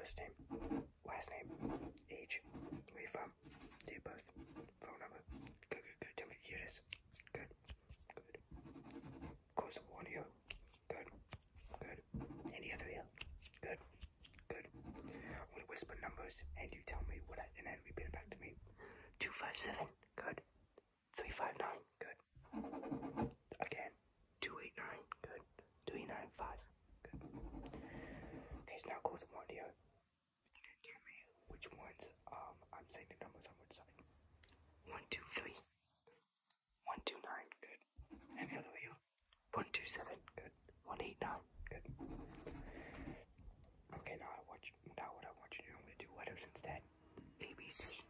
first name, last name, age, where you from, date of birth, phone number. Good, good, good. Tell me to hear this. Good, good. Close one ear. Good, good. Any other ear. Good, good. I'm gonna whisper numbers and you tell me and then repeat it back to me. 257. Good. 359. Good. Again. 289. Good. 395. Good. Okay, so now close one ear. Tell me which ones I'm saying the numbers on which side. 123. 129. Good. And the other ear. 127. Good. 189. Good. Okay, now what I want you to do, I'm gonna do letters instead. A B C.